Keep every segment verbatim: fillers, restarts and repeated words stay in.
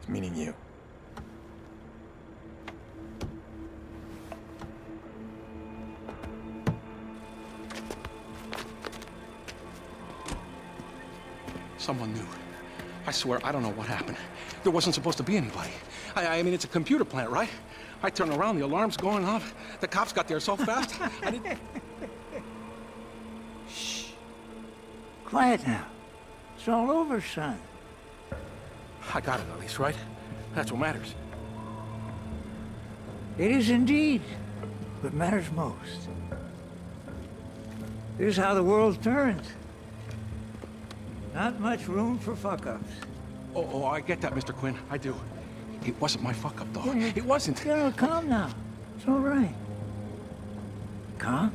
Meaning you. Someone knew. I swear, I don't know what happened. There wasn't supposed to be anybody. I, I mean, it's a computer plant, right? I turn around, the alarm's going off. The cops got there so fast, I didn't... Shh. Quiet now. It's all over, son. I got it at least, right? That's what matters. It is indeed what matters most. Here's how the world turns. Not much room for fuck-ups. Oh, oh, I get that, Mister Quinn. I do. It wasn't my fuck-up, though. Yeah, it wasn't. You know, calm now. It's all right. Calm?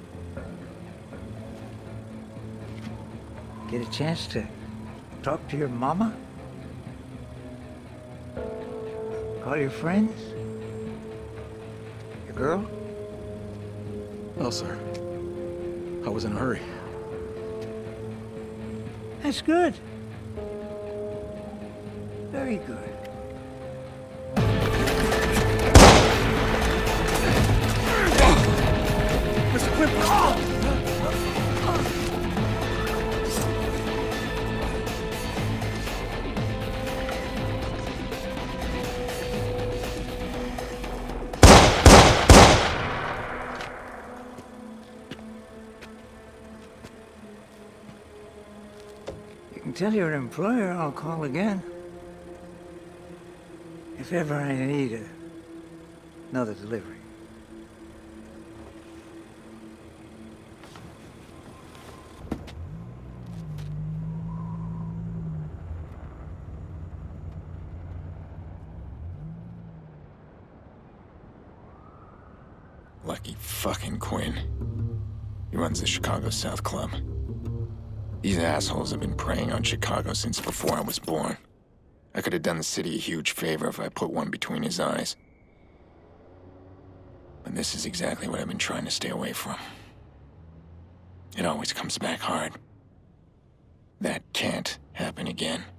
Get a chance to talk to your mama? Call your friends? Your girl? No, sir. I was in a hurry. That's good. Very good. Mister Quinn! Oh! Tell your employer I'll call again. If ever I need a, another delivery. Lucky fucking Quinn. He runs the Chicago South Club. These assholes have been preying on Chicago since before I was born. I could have done the city a huge favor if I put one between his eyes. But this is exactly what I've been trying to stay away from. It always comes back hard. That can't happen again.